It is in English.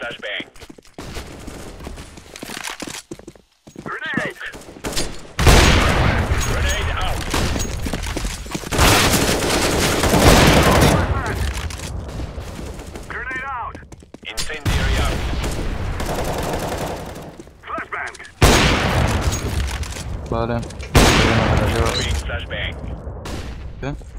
flashbang. Grenade! Grenade out. Grenade out! Incendiary out. Flashbang! Vale. Voy a matar a Josh. Throwing flashbang. ¿Qué?